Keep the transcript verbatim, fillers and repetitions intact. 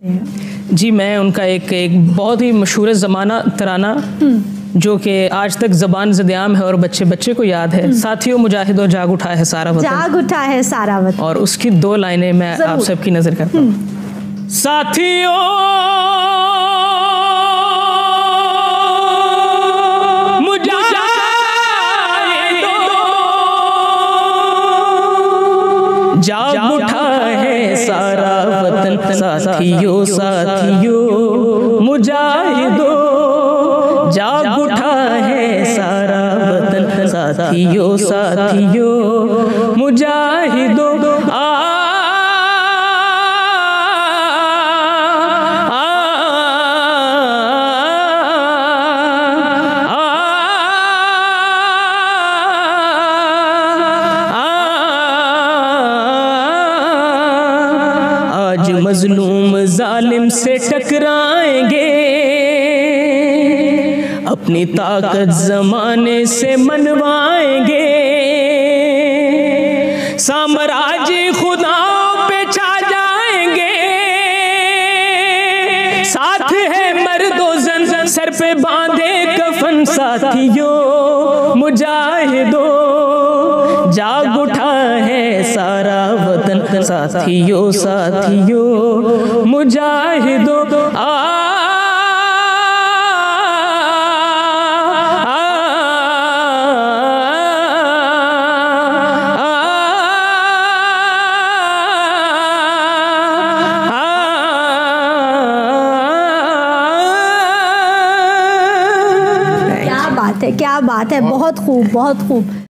जी, मैं उनका एक एक बहुत ही मशहूर ज़माना तराना जो कि आज तक ज़बान ज़िद्याम है और बच्चे बच्चे को याद है, साथियों मुजाहिदों जाग उठा है सारा वतन, जाग उठा है सारा वतन। और उसकी दो लाइनें मैं आप सबकी नजर करता हूँ। साथियों जाग उठा है सारा वतन, साथियों साथियों मुजाहिदों जाग उठा है सारा वतन, साथियों साथियों मुजाहिदों आ मजलूम जालिम से टकराएंगे, अपनी ताकत जमाने से मनवाएंगे, साम्राज्य खुदाओं पे छा जाएंगे, साथ है मर्दो जन सर पे बांधे कफन, साथियों मुजाहिदों जाग उठा है सारा वतन, साथियों साथियों मुजाहिदों आ क्या बात है, क्या बात है, बहुत खूब, बहुत खूब।